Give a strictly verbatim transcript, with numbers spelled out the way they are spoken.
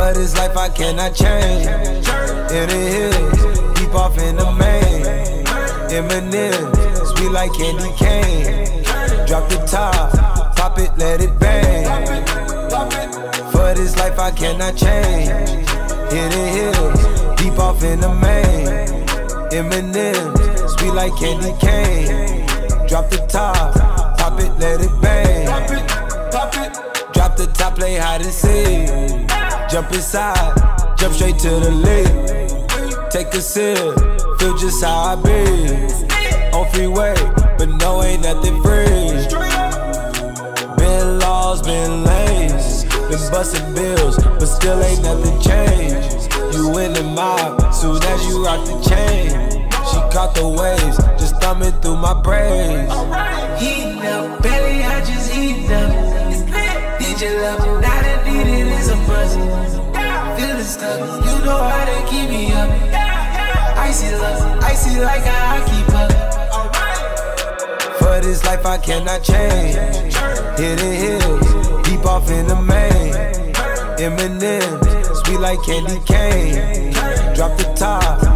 For this life I cannot change. In the hills, deep off in the main. Eminem, sweet like candy cane. Drop the top, pop it, let it bang. For this life I cannot change. In the hills, deep off in the main. Eminem, sweet like candy cane. Drop the top, pop it, let it bang. Pop it, pop it. Drop the top, play hide and seek. Jump inside, jump straight to the lake. Take a sip, feel just how I be. On freeway, but no, ain't nothing free. Been laws, been lanes. Been busting bills, but still ain't nothing changed. You in the mob, soon as you rock the chain. She caught the waves, just thumbing through my braids. Heating up, belly, I just heating up. Need your love, now that needed is a must. Feeling stuck, you know how to keep me up. Icy love, icy like how I keep up. For this life I cannot change. Hidden hills, deep off in the main. Eminem, sweet like candy cane. Drop the top,